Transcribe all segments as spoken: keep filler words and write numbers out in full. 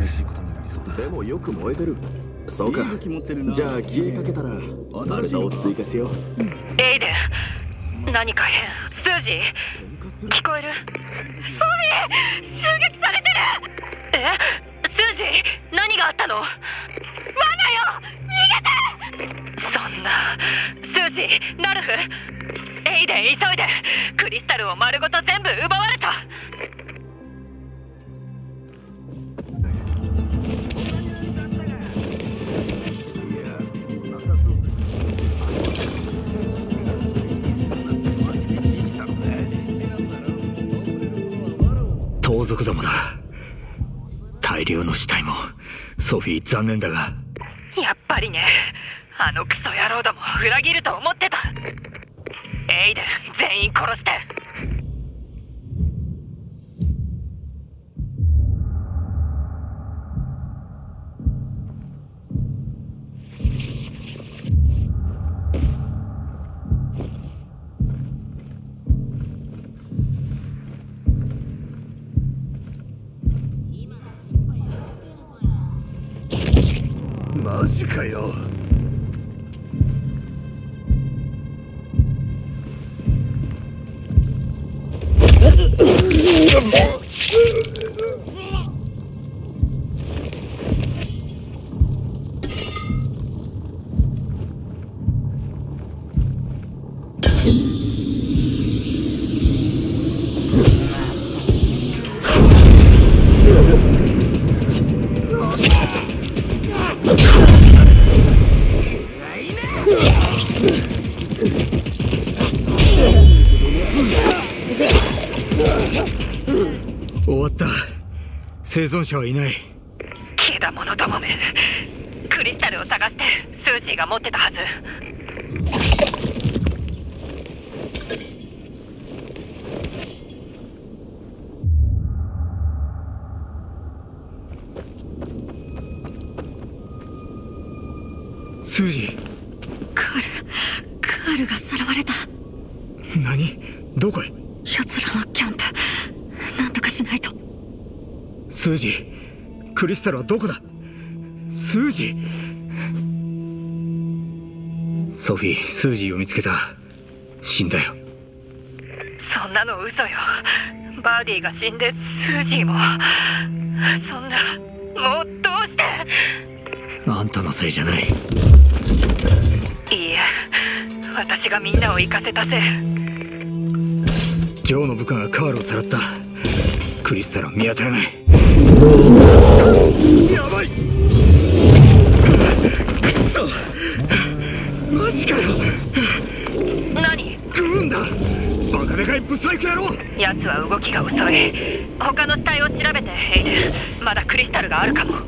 厳しいことになりそうだ。 でもよく燃えてる。そうか。じゃあ消えかけたらマルタを追加しよう。 エイデン、何か変。スージー、聞こえる？ソフィー、襲撃されてる。え、スージー、何があったの？罠よ、逃げて。そんな。スージー、ナルフ、エイデン、急いで。クリスタルを丸ごと全部奪われた。 盗賊どもだ。大量の死体も。ソフィー、残念だが。 やっぱりね。あのクソ野郎ども裏切ると思ってた。エイデン、全員殺して。 マジかよ。終わった。生存者はいない。 消えた者どもめ。クリスタルを探してスージーが持ってたはず。 スージー。 カール、カールがさらわれた。 何？どこへ？ 奴らのキャンプ、なんとかしないと。 スージー、クリスタルはどこだ？スージー。ソフィー、スージーを見つけた。死んだよ。 そんなの嘘よ。バーディーが死んでスージーも。そんな、もうどうして。 あんたのせいじゃない。 いいえ、私がみんなを行かせたせい。 ジョーの部下がカールをさらった。クリスタルは見当たらない。やばい。くそ、マジかよ。 何？ グーンだ。バカでかいブサイク野郎。 奴は動きが遅い。他の死体を調べて、エイデン。まだクリスタルがあるかも。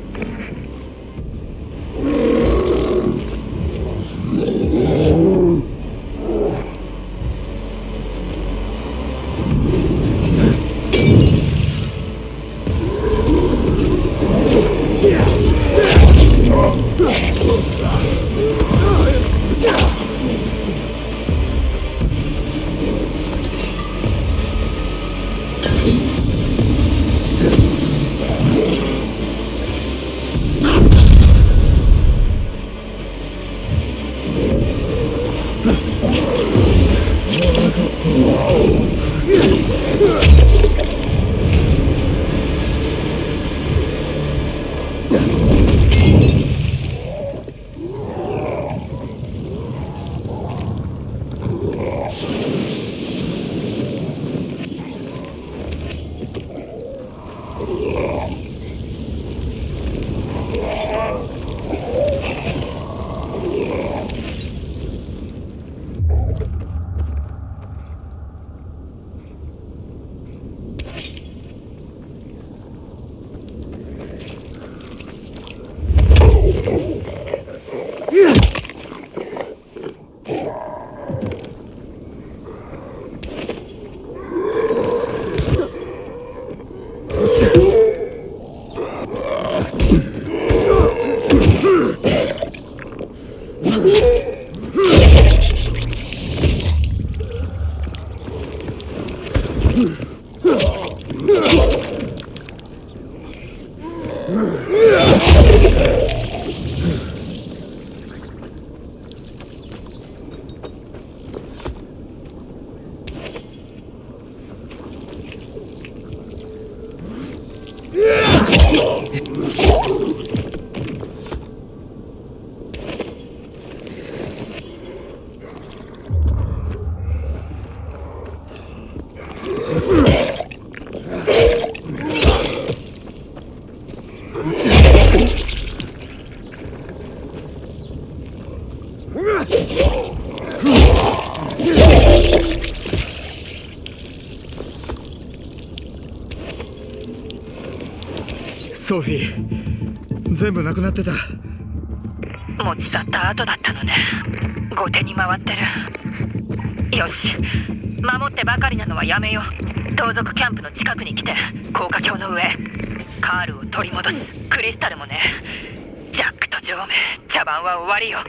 ソフィー、全部なくなってた。 持ち去った後だったのね。後手に回ってる。よし、守ってばかりなのはやめよう。盗賊キャンプの近くに来て、高架橋の上カールを取り戻す。クリスタルもね。ジャックとジョーめ、茶番は終わりよ。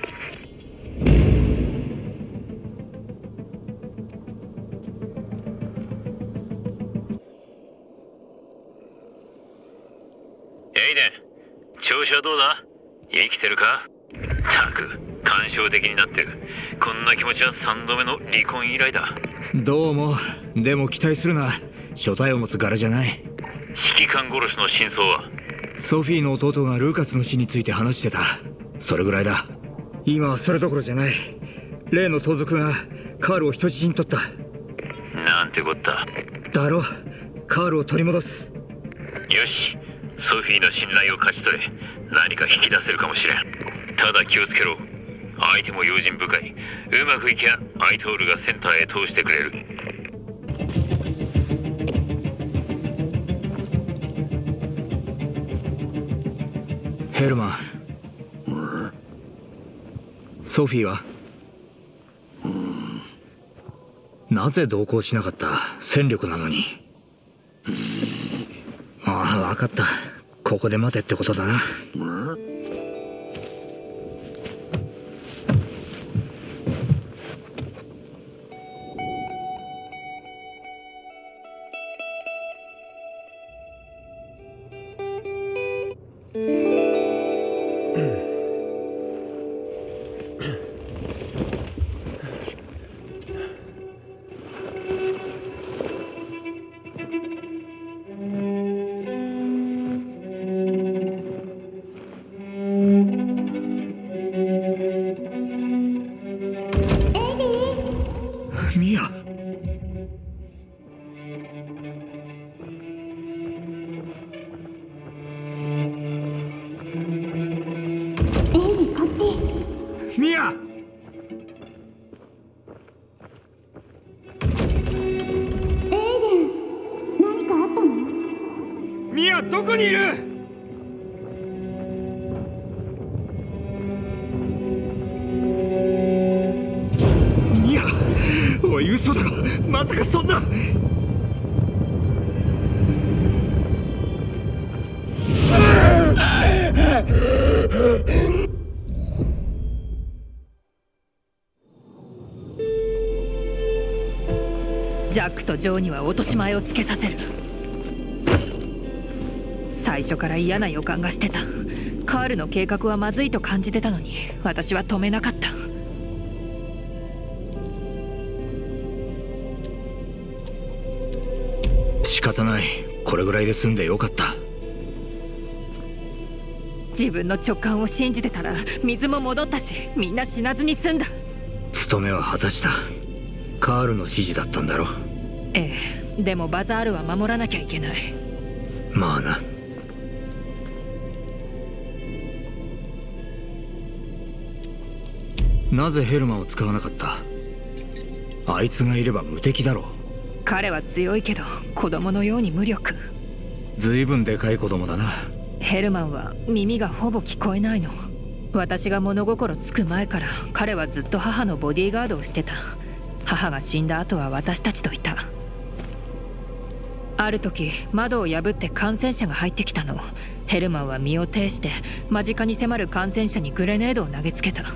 エイデン、調子はどうだ？生きてるか？ったく感傷的になってる。こんな気持ちはさんどめの離婚以来だ。 どうも。でも期待するな。所帯を持つ柄じゃない。 指揮官殺しの真相は？ ソフィーの弟がルーカスの死について話してた。それぐらいだ。今はそれどころじゃない。例の盗賊がカールを人質に取った。 なんてこった。 だろ。カールを取り戻す。 よし、ソフィーの信頼を勝ち取れ。何か引き出せるかもしれん。ただ気をつけろ。相手も用心深い。うまくいきゃアイトールがセンターへ通してくれる。 ヘルマン、ソフィーは？なぜ同行しなかった？戦力なのに。ああ、分かった。ここで待てってことだな。ミア。ミア。ミア、どこにいる？ミア、おい、嘘だろ。まさかそんな。 ジャックとジョーには落とし前をつけさせる。最初から嫌な予感がしてた。カールの計画はまずいと感じてたのに、私は止めなかった。 仕方ない。これぐらいで済んでよかった。 自分の直感を信じてたら水も戻ったし、みんな死なずに済んだ。 務めは果たした。カールの指示だったんだろ。 ええ、でもバザールは守らなきゃいけない。 まあな。なぜヘルマンを使わなかった？あいつがいれば無敵だろう。 彼は強いけど子供のように無力。 ずいぶんでかい子供だな。 ヘルマンは耳がほぼ聞こえないの。私が物心つく前から彼はずっと母のボディーガードをしてた。母が死んだ後は私たちといた。ある時窓を破って感染者が入ってきたの。ヘルマンは身を挺して間近に迫る感染者にグレネードを投げつけた。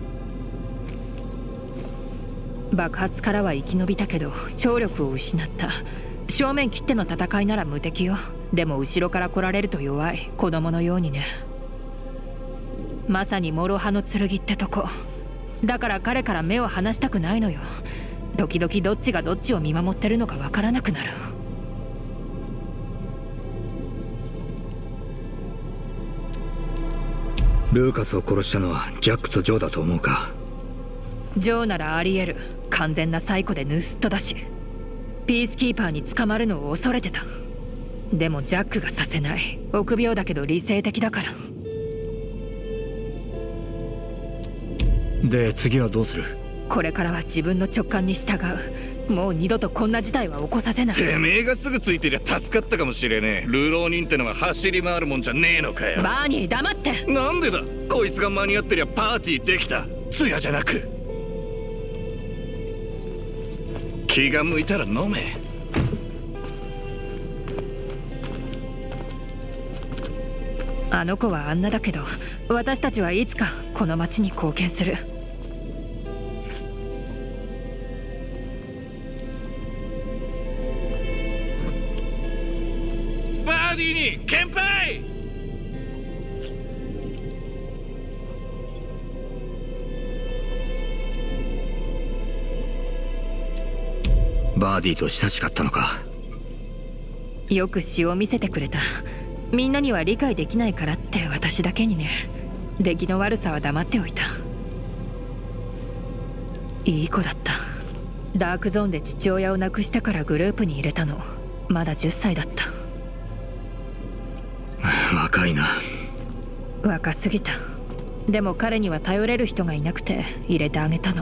爆発からは生き延びたけど聴力を失った。正面切っての戦いなら無敵よ。でも後ろから来られると弱い。子供のようにね。まさに諸刃の剣ってとこだから、彼から目を離したくないのよ。時々どっちがどっちを見守ってるのかわからなくなる。 ルーカスを殺したのはジャックとジョーだと思うか？ ジョーならあり得る。完全なサイコで盗っ人だし、ピースキーパーに捕まるのを恐れてた。でもジャックがさせない。臆病だけど理性的だから。 で、次はどうする？ これからは自分の直感に従う。もう二度とこんな事態は起こさせない。 てめえがすぐついてりゃ助かったかもしれねえ。流浪人ってのは走り回るもんじゃねえのかよ。 バーニー黙って。 なんでだ。こいつが間に合ってりゃパーティーできた。ツヤじゃなく気が向いたら飲め。 あの子はあんなだけど、私たちはいつかこの町に貢献する。 バーディーに乾杯。 バーディーと親しかったのか。 よく詩を見せてくれた。みんなには理解できないからって私だけにね。出来の悪さは黙っておいた。いい子だった。ダークゾーンで父親を亡くしてからグループに入れたの。まだじゅっさいだった。 若いな。 若すぎた。でも彼には頼れる人がいなくて入れてあげたの。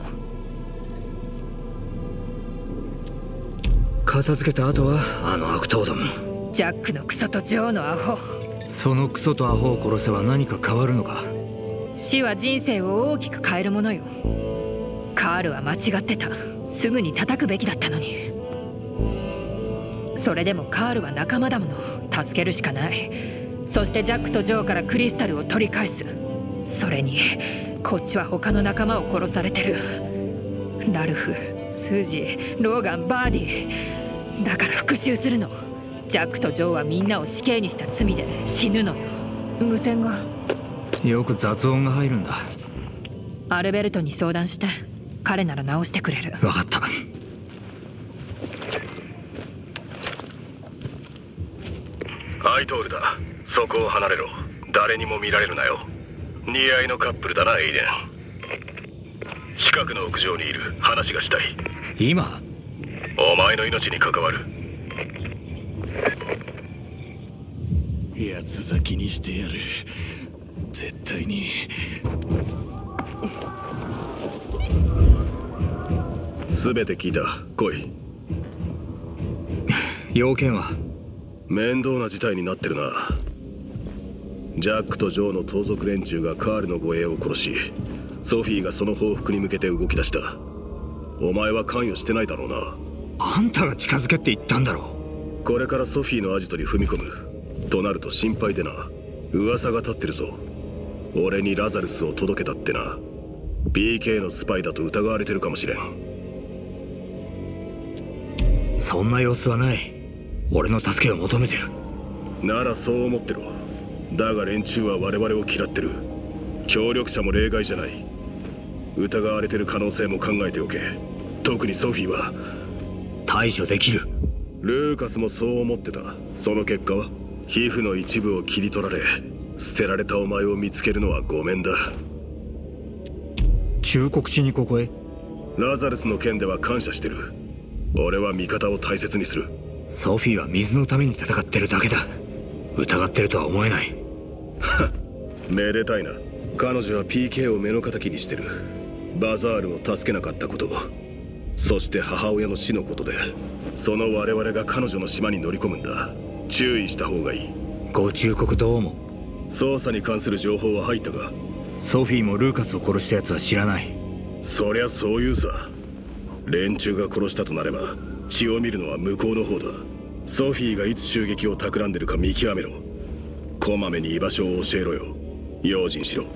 片付けた後はあの悪党ども。 ジャックのクソとジョーのアホ。 そのクソとアホを殺せば何か変わるのか。 死は人生を大きく変えるものよ。カールは間違ってた。すぐに叩くべきだったのに。それでもカールは仲間だもの。助けるしかない。そしてジャックとジョーからクリスタルを取り返す。それにこっちは他の仲間を殺されてる。ラルフ、スージー、ローガン、バーディー。だから復讐するの。ジャックとジョーはみんなを死刑にした罪で死ぬのよ。無線がよく雑音が入るんだ。 アルベルトに相談して、彼なら直してくれる。 分かった。 アイトールだ。そこを離れろ。誰にも見られるなよ。似合いのカップルだな、エイデン。近くの屋上にいる。話がしたい。 今？ お前の命に関わる。 八つ咲きにしてやる。絶対に。 全て聞いた。来い。 要件は？ 面倒な事態になってるな。ジャックとジョーの盗賊連中がカールの護衛を殺し、ソフィーがその報復に向けて動き出した。お前は関与してないだろうな。 あんたが近づけって言ったんだろ。 これからソフィーのアジトに踏み込むとなると心配でな。噂が立ってるぞ。俺にラザルスを届けたってな。 ピーケー のスパイだと疑われてるかもしれん。 そんな様子はない。俺の助けを求めてる。 ならそう思ってろ。だが連中は我々を嫌ってる。協力者も例外じゃない。疑われてる可能性も考えておけ。特にソフィーは対処できる。 ルーカスもそう思ってた。その結果は皮膚の一部を切り取られ、捨てられたお前を見つけるのはごめんだ。 忠告しにここへ？ ラザルスの件では感謝してる。俺は味方を大切にする。 ソフィーは水のために戦ってるだけだ。疑ってるとは思えない。 めでたいな。彼女は ピーケー を目の敵にしてる。バザールを助けなかったこと、そして母親の死のことで、その我々が彼女の島に乗り込むんだ。注意した方がいい。 ご忠告どうも。 捜査に関する情報は入ったが？ ソフィーもルーカスを殺した奴は知らない。 そりゃそういうさ。連中が殺したとなれば血を見るのは向こうの方だ。ソフィーがいつ襲撃を企んでるか見極めろ。こまめに居場所を教えろよ。用心しろ。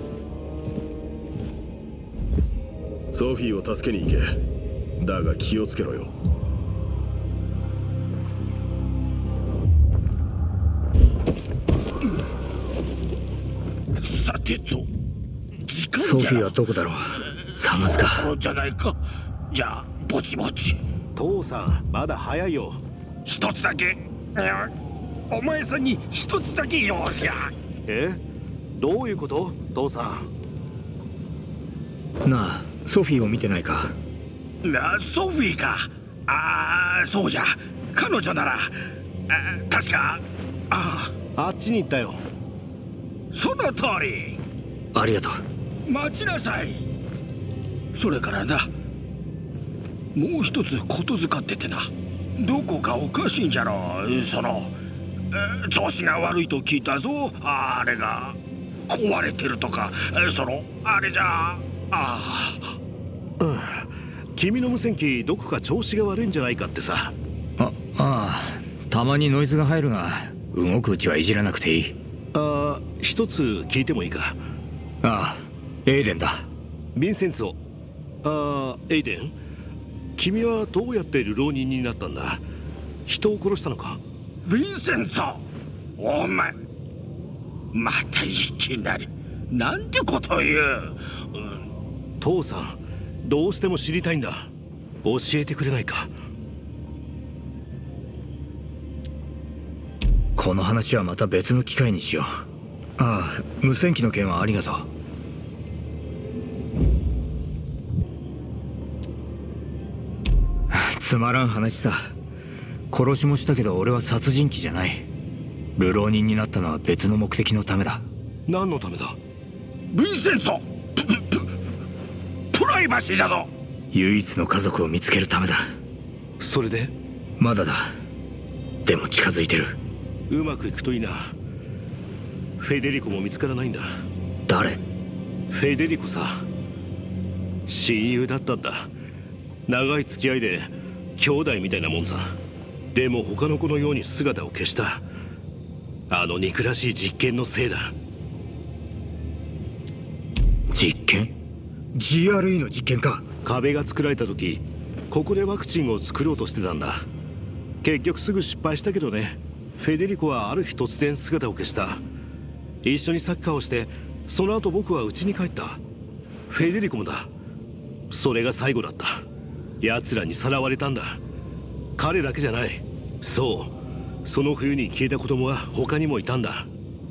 ソフィーを助けに行け。だが気をつけろよ。 さてと、時間じゃ。 ソフィーはどこだろう。探すか。 そろじゃないか。じゃあぼちぼち。 父さん、まだ早いよ。 一つだけ、お前さんに一つだけ用事が。 え？どういうこと、父さん？なあ、ソフィーを見てないか？ な、ソフィーか。ああ、そうじゃ。彼女なら、あ、確か、ああ、あっちに行ったよ。 その通り。 ありがとう。 待ちなさい。 それからな、もう一つことづかっててな。どこかおかしいんじゃろ。その、えー、調子が悪いと聞いたぞ。あれが壊れてるとか、えー、そのあれじゃああ、 うん、君の無線機どこか調子が悪いんじゃないかってさ。 あああ、たまにノイズが入るが動くうちはいじらなくていい。 ああ、一つ聞いてもいいか。 ああ、エイデンだ。 ヴィンセンツォ。ああ、エイデン、君はどうやって流浪人になったんだ？人を殺したのか？ ヴィンセンツォ、お前またいきなりなんてこと言う、うん、 父さん、どうしても知りたいんだ。教えてくれないか？ この話はまた別の機会にしよう。ああ、無線機の件はありがとう。つまらん話さ。殺しもしたけど俺は殺人鬼じゃない。流浪人になったのは別の目的のためだ。 何のためだ？ ヴィンセンツォ、プ, プライバシーだぞ。 唯一の家族を見つけるためだ。 それで？ まだだ。でも近づいてる。 うまくいくといいな。フェデリコも見つからないんだ。 誰？ フェデリコさ。親友だったんだ。長い付き合いで兄弟みたいなもんさ。でも他の子のように姿を消した。あの憎らしい実験のせいだ。 実験？ ジーアールイー の実験か。 壁が作られた時、ここでワクチンを作ろうとしてたんだ。結局すぐ失敗したけどね。フェデリコはある日突然姿を消した。一緒にサッカーをして、その後僕は家に帰った。フェデリコもだ。それが最後だった。奴らにさらわれたんだ。彼だけじゃない。そう、その冬に消えた子供は他にもいたんだ。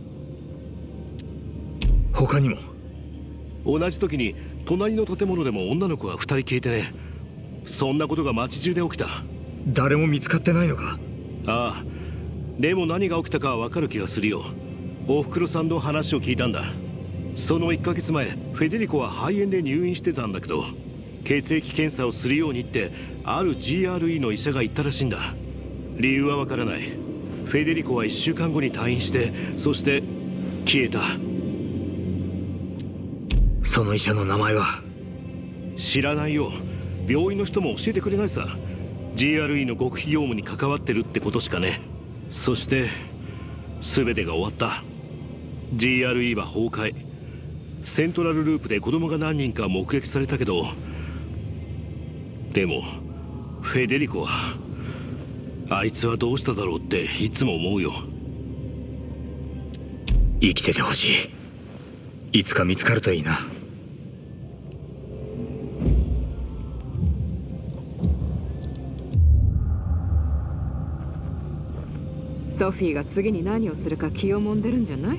他にも？ 同じ時に隣の建物でも女の子が二人消えてね。そんなことが街中で起きた。 誰も見つかってないのか？ ああ、でも何が起きたかは分かる気がするよ。おふくろさんの話を聞いたんだ。そのいっかげつまえ、フェデリコは肺炎で入院してたんだけど、血液検査をするようにってある ジーアールイー の医者が言ったらしいんだ。理由は分からない。フェデリコはいっしゅうかんごに退院して、そして消えた。 その医者の名前は？ 知らないよ。病院の人も教えてくれないさ。 ジーアールイー の極秘業務に関わってるってことしかね。そして全てが終わった。 ジーアールイー は崩壊。セントラルループで子供が何人か目撃されたけど、でもフェデリコは、あいつはどうしただろうっていつも思うよ。 生きててほしい。いつか見つかるといいな。 ソフィーが次に何をするか気をもんでるんじゃない？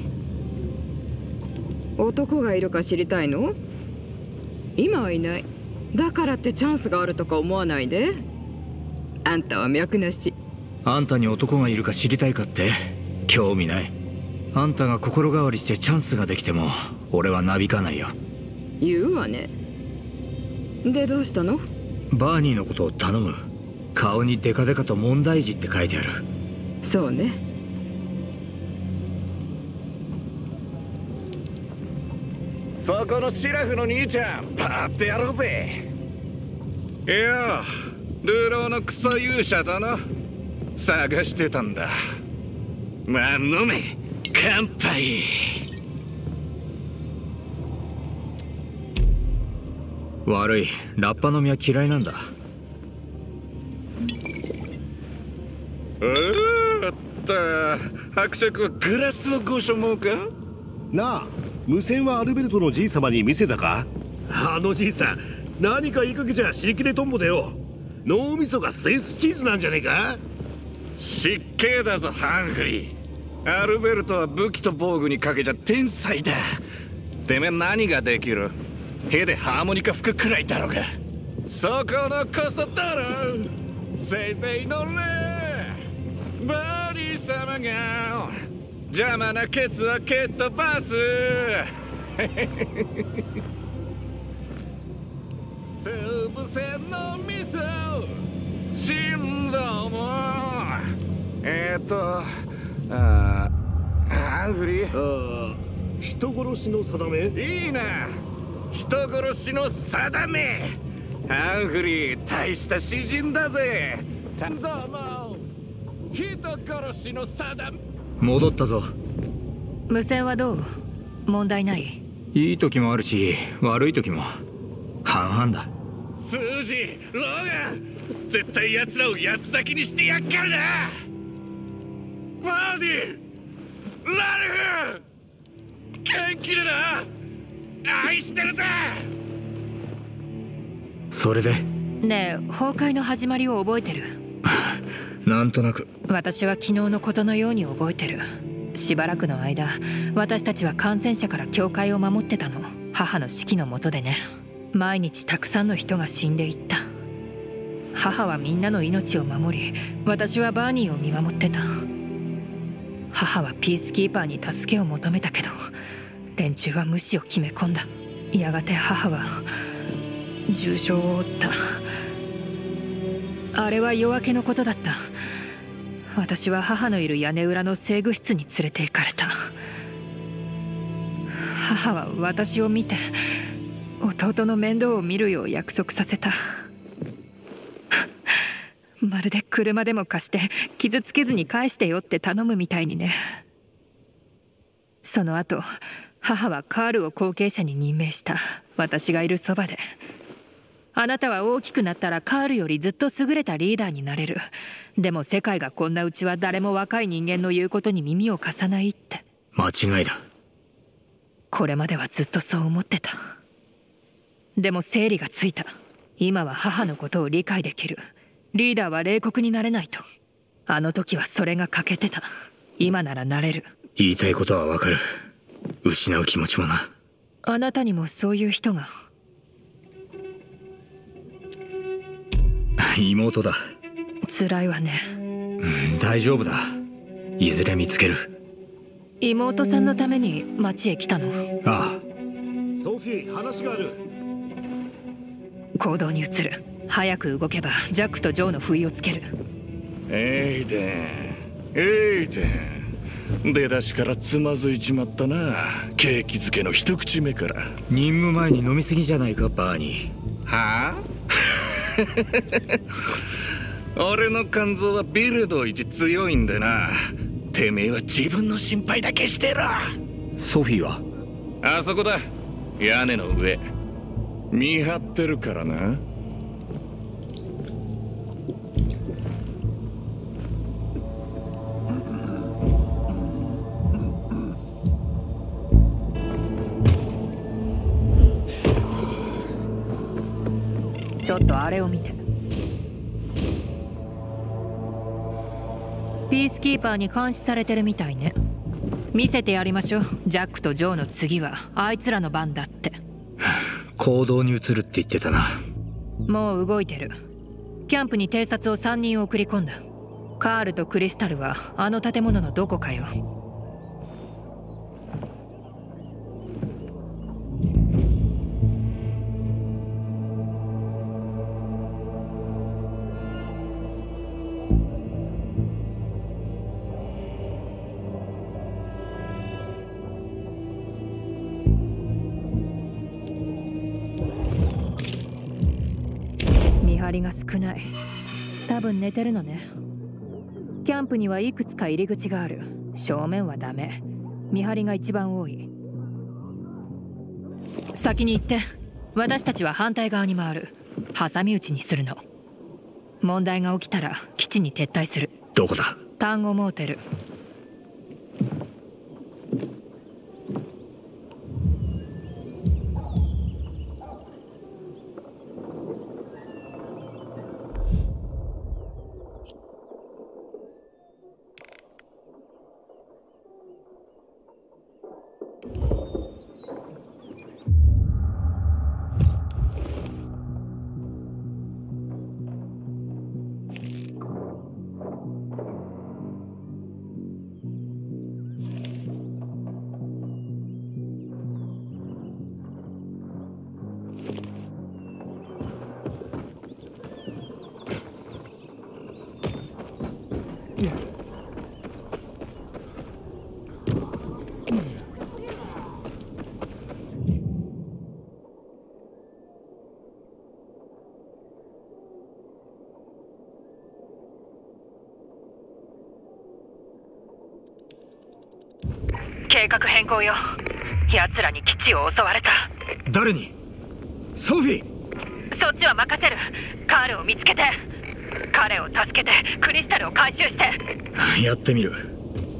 男がいるか知りたいの？今はいない。だからってチャンスがあるとか思わないで。あんたは脈なし。 あんたに男がいるか知りたいかって？興味ない。あんたが心変わりしてチャンスができても俺はなびかないよ。 言うわね。でどうしたの？ バーニーのことを頼む。顔にデカデカと問題児って書いてある。 そうね。 そこのシラフの兄ちゃん、パーってやろうぜ。いや、流浪のクソ勇者だな。探してたんだ。まあ飲め、乾杯。 悪い、ラッパ飲みは嫌いなんだ。 おーっと、伯爵はグラスをご所望か？ なあ、無線はアルベルトのじい様に見せたか？あのじいさん、何か言いかけちゃ尻切れトンボでよ。脳みそがスイスチーズなんじゃねえか？ 失敬だぞ、ハンフリー。アルベルトは武器と防具にかけちゃ天才だ。てめえ何ができる？手でハーモニカ吹くくらいだろうが。そこのこそだろ。せいぜい乗れ。バーニー様が邪魔なケツは蹴っ飛ばす。 線のミソ心臓もえー、っとあハンフリーああ人殺しの定めいいな人殺しの定めハンフリー大した詩人だぜ心臓も人殺しの定め戻ったぞ無線はどう問題ない？ いい時もあるし悪い時も半々だ。 スージーローガン絶対奴らを八つ咲きにしてやっからなバーディラルフ元気でな愛してるぜ。 それでねえ崩壊の始まりを覚えてる？ なんとなく。 私は昨日のことのように覚えてる。しばらくの間私たちは感染者から教会を守ってたの。母の指揮の下でね。毎日たくさんの人が死んでいった。母はみんなの命を守り、私はバーニーを見守ってた。母はピースキーパーに助けを求めたけど連中は無視を決め込んだ。やがて母は重傷を負った。あれは夜明けのことだった。私は母のいる屋根裏の制御室に連れて行かれた。母は私を見て弟の面倒を見るよう約束させた。まるで車でも貸して傷つけずに返してよって頼むみたいにね。その後母はカールを後継者に任命した。私がいるそばで。あなたは大きくなったらカールよりずっと優れたリーダーになれる。でも世界がこんなうちは誰も若い人間の言うことに耳を貸さないって。 間違いだ。 これまではずっとそう思ってた。でも整理がついた。今は母のことを理解できる。リーダーは冷酷になれないと。あの時はそれが欠けてた。今ならなれる。 言いたいことはわかる。失う気持ちもな。 あなたにもそういう人が。 妹だ。 辛いわね。 うん、大丈夫だ。いずれ見つける。 妹さんのために町へ来たの？ ああ。 ソフィー、話がある。 行動に移る。早く動けばジャックとジョーの不意をつける。 エイデンエイデン出だしからつまずいちまったな。ケーキ漬けの一口目から。 任務前に飲みすぎじゃないかバーニー。はあ俺の肝臓はビルド一強いんでな。てめえは自分の心配だけしてろ。 ソフィーは？ あそこだ、屋根の上。見張ってるからな。 ちょっとあれを見て。ピースキーパーに監視されてるみたいね。見せてやりましょう。ジャックとジョーの次はあいつらの番だって。 行動に移るって言ってたな。 もう動いてる。キャンプに偵察をさんにん送り込んだ。カールとクリスタルはあの建物のどこかよ。見張りが少ない。多分寝てるのね。キャンプにはいくつか入り口がある。正面はダメ。見張りが一番多い。先に行って。私たちは反対側に回る。挟み撃ちにするの。問題が起きたら基地に撤退する。 どこだ？ タンゴモーテル。 計画変更よ。奴らに基地を襲われた。 誰に？ソフィー。 そっちは任せる。カールを見つけて、彼を助けてクリスタルを回収して。 やってみる。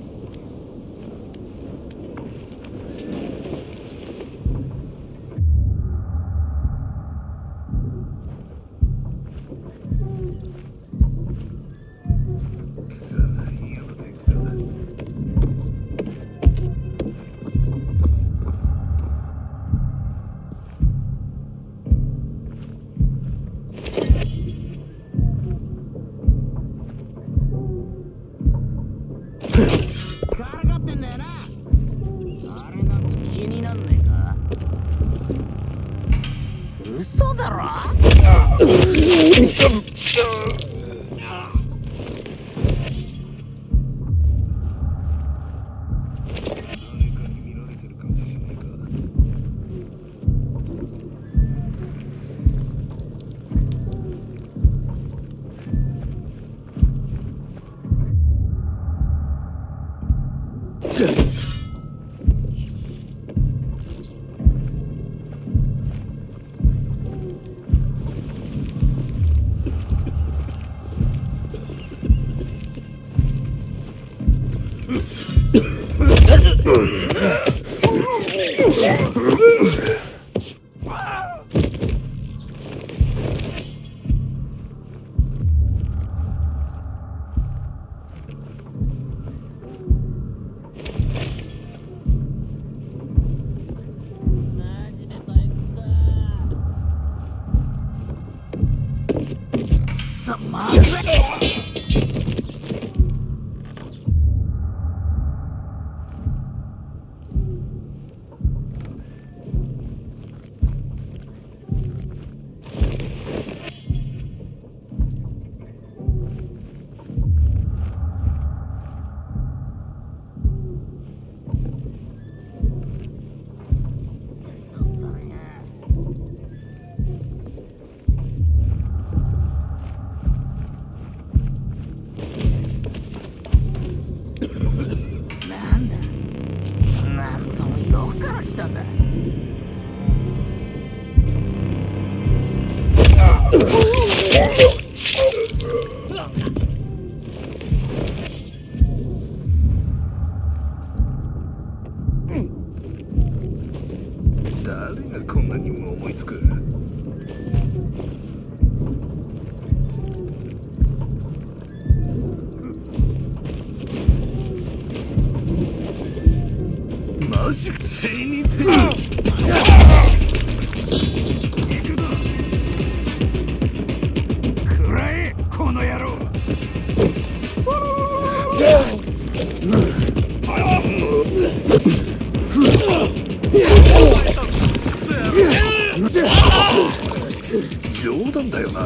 冗談だよな。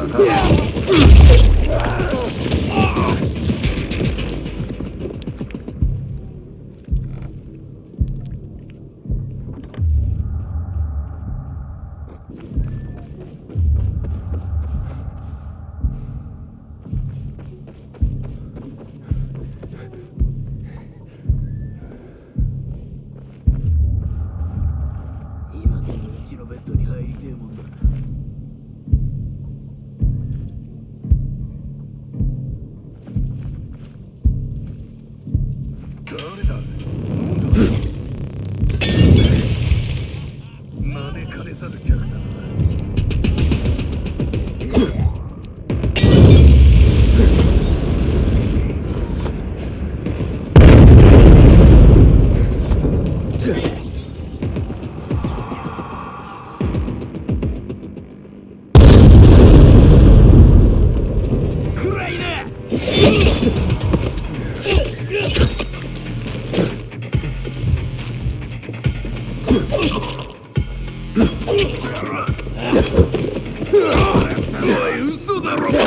今すぐうちのベッドに入りてえもんだ。誰だ？招かれざる客だな。嘘だろ。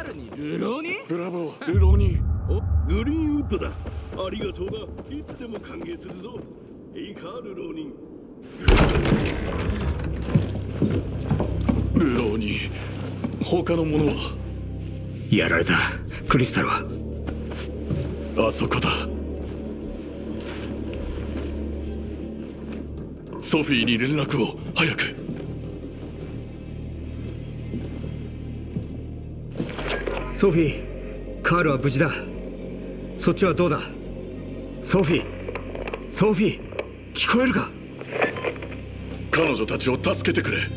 ルにルローニ？ ブラボー、ルローニ。 お、グリーンウッドだ。ありがとうだ。いつでも歓迎するぞ。いいか、ルローニ。 ルローニ、他のものは？ やられた。クリスタルはあそこだ。ソフィーに連絡を、早く。 ソフィー、カールは無事だ。そっちはどうだ？ソフィー、ソフィー、聞こえるか？ 彼女たちを助けてくれ。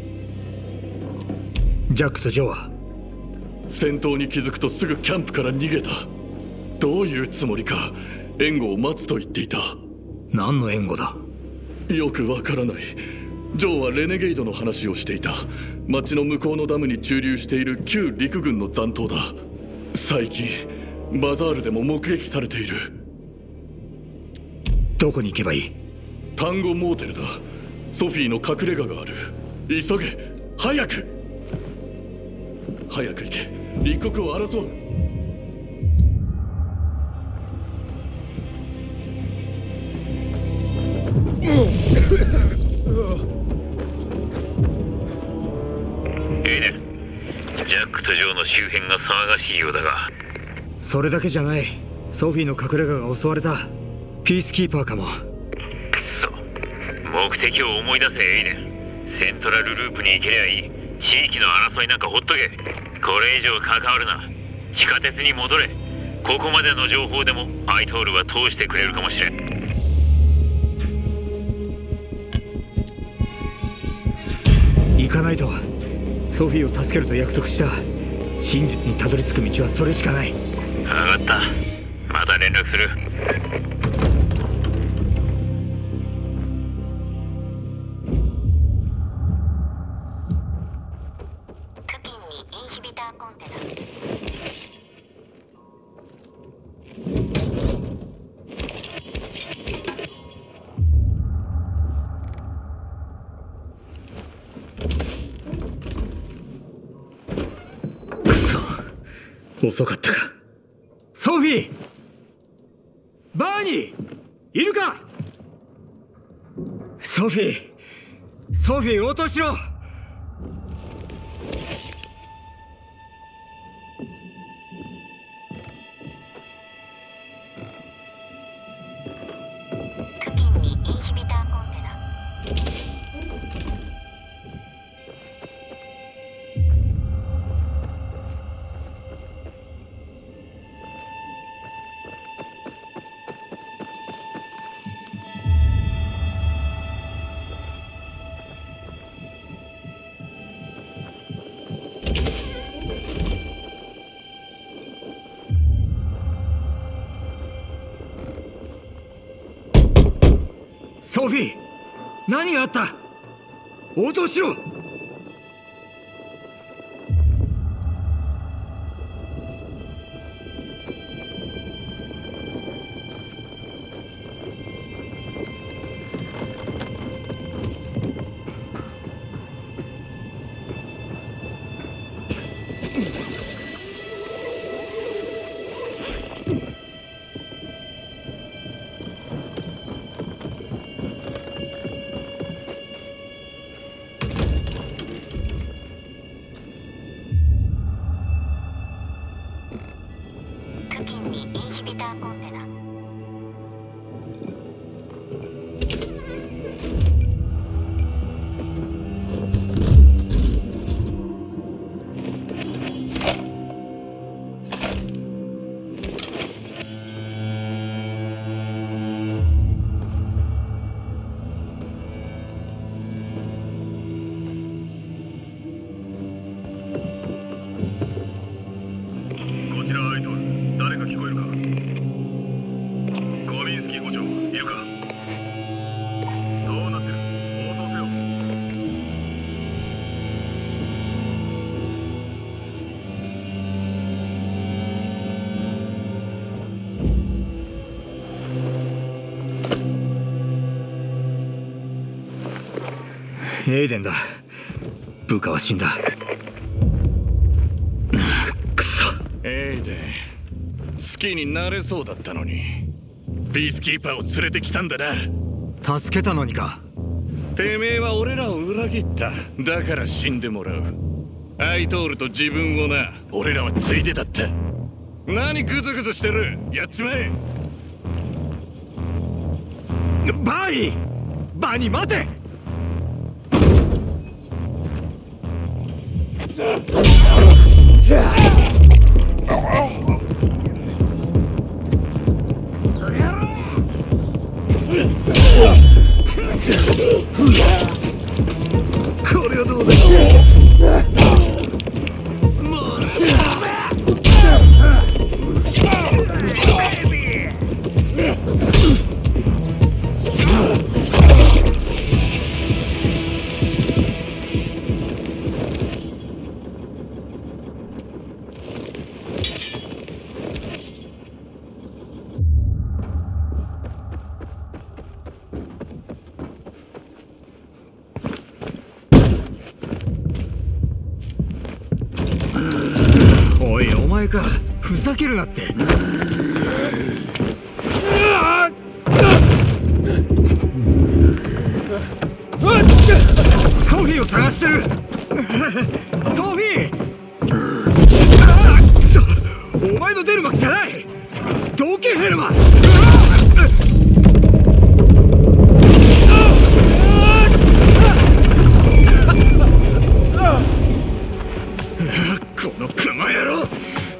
ジャックとジョーは？ 戦闘に気づくとすぐキャンプから逃げた。どういうつもりか、援護を待つと言っていた。 何の援護だ？ よくわからない。ジョーはレネゲイドの話をしていた。町の向こうのダムに駐留している旧陸軍の残党だ。最近バザールでも目撃されている。 どこに行けばいい？ タンゴモーテルだ。ソフィーの隠れ家がある。急げ、早く。早く行け。一刻を争う。 エイデン、ジャックとジョーの周辺が騒がしいようだが。 それだけじゃない。ソフィーの隠れ家が襲われた。ピースキーパーかも。 くそ、目的を思い出せエイデン。セントラルループに行けりゃいい。地域の争いなんかほっとけ。これ以上関わるな。地下鉄に戻れ。ここまでの情報でもアイトールは通してくれるかもしれん。 行かないと。ソフィーを助けると約束した。真実にたどり着く道はそれしかない。 分かった。また連絡する。 付近にインヒビターコンテナ。 遅かったか。ソフィー、バーニー、いるか？ソフィー、ソフィー応答しろ。 付近にインヒビターコンテナ。 ソフィー、何があった？応答しろ。 付近にインヒビターコンテナ。 エイデンだ。部下は死んだ。くそ。 好きになれそうだったのにピースキーパーを連れてきたんだな。 助けたのにか。 てめえは俺らを裏切った。だから死んでもらう。アイトールと自分をな、俺らはついでだった。何グズグズしてる。やっちまえ。 バーニーバーニー待て。 これはどうだ。 おい、お前か。ふざけるなって。ソフィーを探してる。ソフィー、お前の出る幕じゃない。どけヘルマン。このクマ野郎。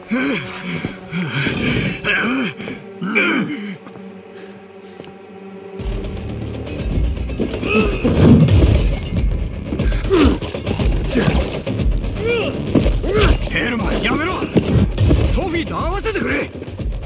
ヘルマンやめろ。ソフィーと合わせてくれ。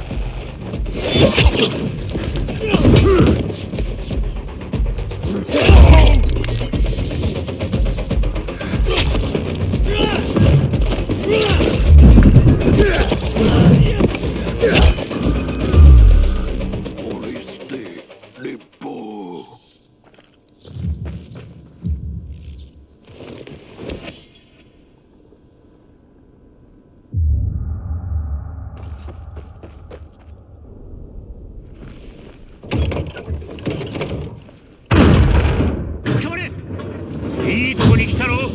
いいとこに来たろ。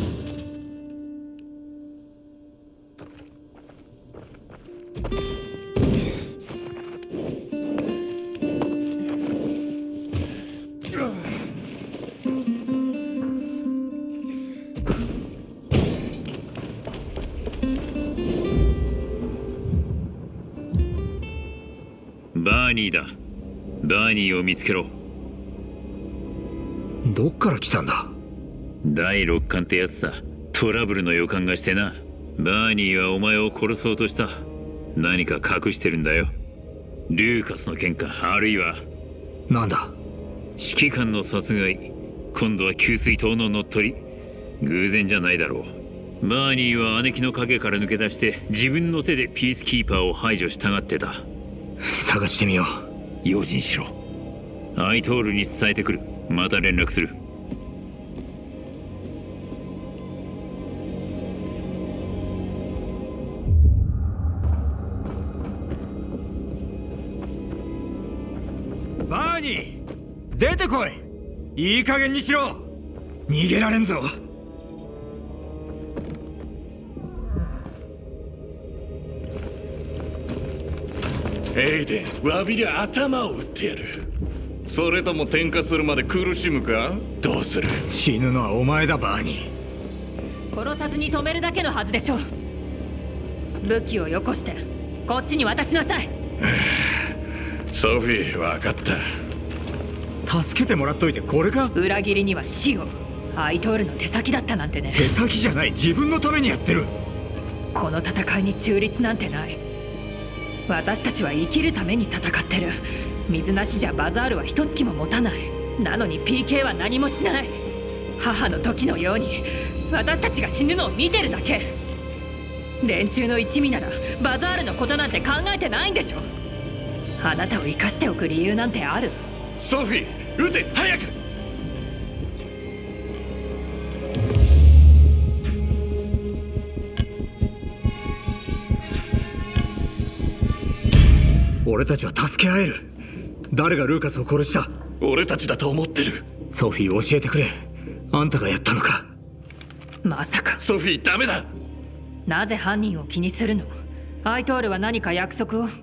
バーニーだ。バーニーを見つけろ。 どっから来たんだ。 第六感ってやつさ。トラブルの予感がしてな。バーニーはお前を殺そうとした。何か隠してるんだよ。ルーカスの件か、あるいはなんだ。 指揮官の殺害、今度は給水塔の乗っ取り。偶然じゃないだろう。バーニーは姉貴の影から抜け出して自分の手でピースキーパーを排除したがってた。 探してみよう。用心しろ。アイトールに伝えてくる。また連絡する。 バーニー出てこい。いい加減にしろ。逃げられんぞ。 エイデン、詫びりゃ頭を打ってやる。それとも点火するまで苦しむか。どうする。 死ぬのはお前だバーニー。殺さずに止めるだけのはずでしょ。武器をよこしてこっちに渡しなさい。 ソフィー、分かった。 助けてもらっといてこれか。 裏切りには死を。アイトールの手先だったなんてね。 手先じゃない、自分のためにやってる。 この戦いに中立なんてない。私たちは生きるために戦ってる。水なしじゃバザールは一月も持たない。なのに ピーケー は何もしない。母の時のように私たちが死ぬのを見てるだけ。連中の一味ならバザールのことなんて考えてないんでしょ。あなたを生かしておく理由なんてある。 ソフィー、撃て早く。 俺たちは助け合える。誰がルーカスを殺した？ 俺たちだと思ってる。 ソフィー教えてくれ。あんたがやったのか？ まさか。 ソフィーダメだ。 なぜ犯人を気にするの？アイトールは何か約束を？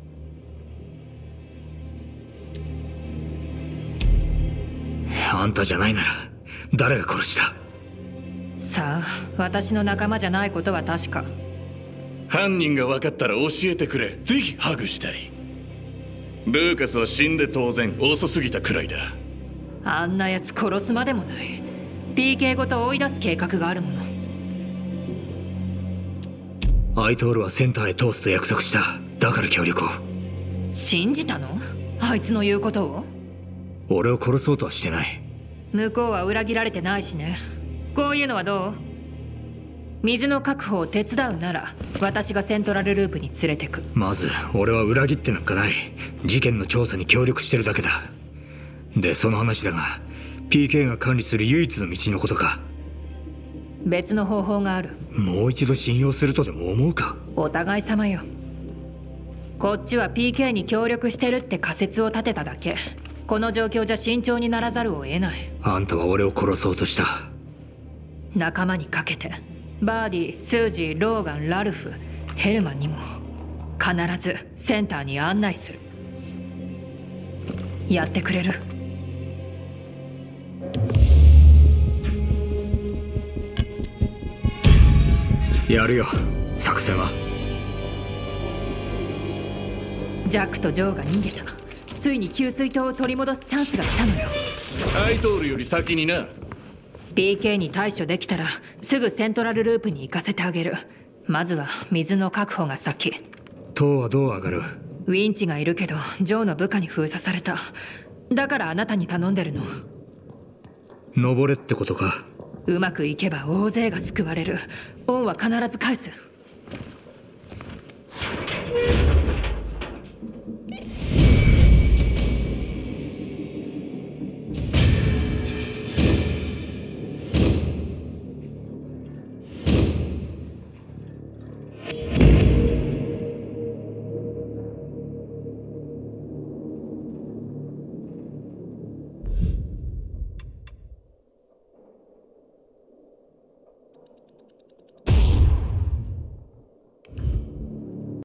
あんたじゃないなら誰が殺した？ さあ、私の仲間じゃないことは確か。 犯人が分かったら教えてくれ。ぜひハグしたい。ルーカスは死んで当然、遅すぎたくらいだ。 あんな奴殺すまでもない。 ピーケー ごと追い出す計画があるもの。 アイトールはセンターへ通すと約束した。だから協力を。 信じたの？あいつの言うことを？ 俺を殺そうとはしてない。 向こうは裏切られてないしね。こういうのはどう？水の確保を手伝うなら私がセントラルループに連れてく。 まず俺は裏切ってなんかない。事件の調査に協力してるだけだ。でその話だが ピーケー が管理する唯一の道のことか？ 別の方法がある。 もう一度信用するとでも思うか？ お互い様よ。こっちは ピーケー に協力してるって仮説を立てただけ。この状況じゃ慎重にならざるを得ない。 あんたは俺を殺そうとした。 仲間にかけてバーディ、スージー、ローガン、ラルフ、ヘルマンにも必ずセンターに案内する。やってくれる？ やるよ。作戦は？ ジャックとジョーが逃げた。ついに給水塔を取り戻すチャンスが来たのよ。 アイトールより先にな。 ピーケー に対処できたらすぐセントラルループに行かせてあげる。まずは水の確保が先。 塔はどう上がる？ ウィンチがいるけどジョーの部下に封鎖された。だからあなたに頼んでるの。 登れってことか？ うまくいけば大勢が救われる。恩は必ず返す。